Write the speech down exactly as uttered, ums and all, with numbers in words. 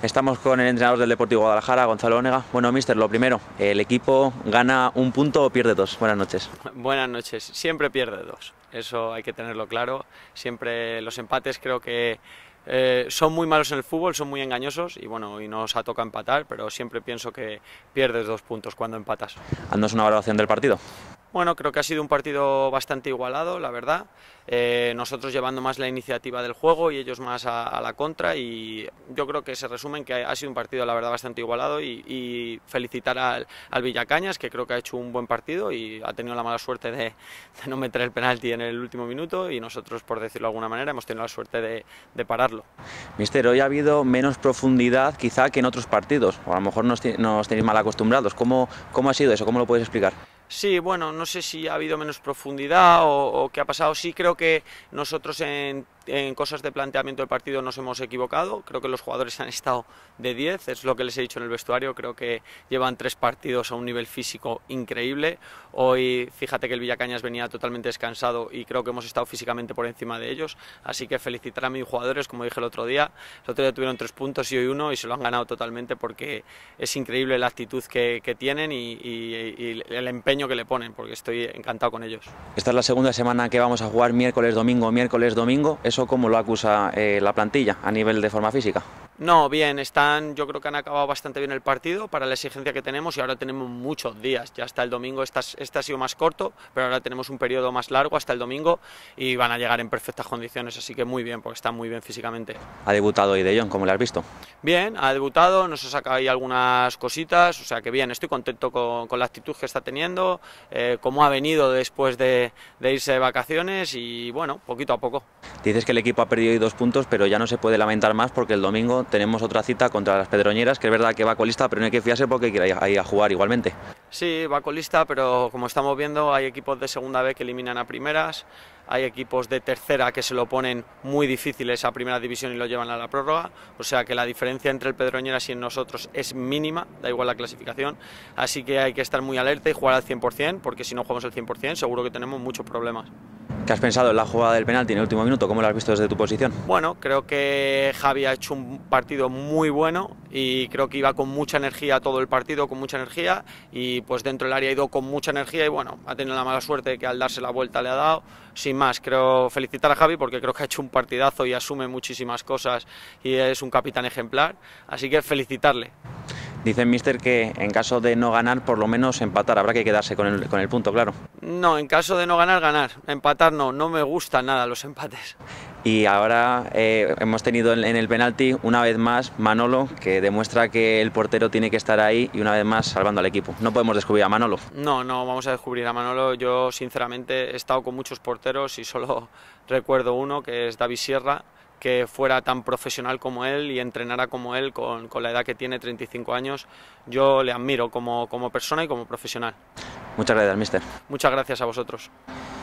Estamos con el entrenador del Deportivo Guadalajara, Gonzalo Onega. Bueno, míster, lo primero, ¿el equipo gana un punto o pierde dos? Buenas noches. Buenas noches. Siempre pierde dos, eso hay que tenerlo claro. Siempre los empates creo que eh, son muy malos en el fútbol, son muy engañosos y bueno, hoy nos ha tocado empatar, pero siempre pienso que pierdes dos puntos cuando empatas. Haznos una valoración del partido. Bueno, creo que ha sido un partido bastante igualado, la verdad. Eh, nosotros llevando más la iniciativa del juego y ellos más a, a la contra, y yo creo que se resume en que ha sido un partido, la verdad, bastante igualado, y, y felicitar al, al Villacañas, que creo que ha hecho un buen partido y ha tenido la mala suerte de, de no meter el penalti en el último minuto, y nosotros, por decirlo de alguna manera, hemos tenido la suerte de, de pararlo. Míster, hoy ha habido menos profundidad quizá que en otros partidos, o a lo mejor nos, nos tenéis mal acostumbrados. ¿Cómo, ¿Cómo ha sido eso? ¿Cómo lo puedes explicar? Sí, bueno, no sé si ha habido menos profundidad o, o qué ha pasado. Sí creo que nosotros en, en cosas de planteamiento del partido nos hemos equivocado. Creo que los jugadores han estado de diez, es lo que les he dicho en el vestuario. Creo que llevan tres partidos a un nivel físico increíble. Hoy, fíjate que el Villacañas venía totalmente descansado y creo que hemos estado físicamente por encima de ellos. Así que felicitar a mis jugadores, como dije el otro día. El otro día tuvieron tres puntos y hoy uno, y se lo han ganado totalmente porque es increíble la actitud que, que tienen y, y, y el empeño que le ponen, porque estoy encantado con ellos. Esta es la segunda semana que vamos a jugar miércoles, domingo, miércoles, domingo. ¿Eso cómo lo acusa eh, la plantilla a nivel de forma física? No, bien, están, yo creo que han acabado bastante bien el partido para la exigencia que tenemos, y ahora tenemos muchos días, ya hasta el domingo. Este, este ha sido más corto, pero ahora tenemos un periodo más largo hasta el domingo y van a llegar en perfectas condiciones, así que muy bien, porque están muy bien físicamente. Ha debutado hoy De Jong, ¿cómo le has visto? Bien, ha debutado, nos ha sacado ahí algunas cositas, o sea que bien, estoy contento con, con la actitud que está teniendo, eh, cómo ha venido después de, de irse de vacaciones, y bueno, poquito a poco. Dices que el equipo ha perdido hoy dos puntos, pero ya no se puede lamentar más porque el domingo tenemos otra cita contra las Pedroñeras, que es verdad que va colista, pero no hay que fiarse porque quiere ir ahí a jugar igualmente. Sí, va colista, pero como estamos viendo, hay equipos de segunda B que eliminan a primeras, hay equipos de tercera que se lo ponen muy difíciles a primera división y lo llevan a la prórroga, o sea que la diferencia entre el Pedroñeras y en nosotros es mínima, da igual la clasificación, así que hay que estar muy alerta y jugar al cien por cien, porque si no jugamos al cien por cien seguro que tenemos muchos problemas. ¿Qué has pensado en la jugada del penalti en el último minuto? ¿Cómo lo has visto desde tu posición? Bueno, creo que Javi ha hecho un partido muy bueno y creo que iba con mucha energía todo el partido, con mucha energía, y pues dentro del área ha ido con mucha energía y bueno, ha tenido la mala suerte de que al darse la vuelta le ha dado. Sin más, creo felicitar a Javi porque creo que ha hecho un partidazo y asume muchísimas cosas y es un capitán ejemplar, así que felicitarle. Dice el míster que en caso de no ganar, por lo menos empatar, habrá que quedarse con el, con el punto, claro. No, en caso de no ganar, ganar. Empatar no, no me gustan nada los empates. Y ahora eh, hemos tenido en, en el penalti, una vez más, Manolo, que demuestra que el portero tiene que estar ahí y una vez más salvando al equipo. No podemos descubrir a Manolo. No, no vamos a descubrir a Manolo. Yo, sinceramente, he estado con muchos porteros y solo recuerdo uno, que es David Sierra, que fuera tan profesional como él y entrenara como él con, con la edad que tiene, treinta y cinco años. Yo le admiro como, como persona y como profesional. Muchas gracias, míster. Muchas gracias a vosotros.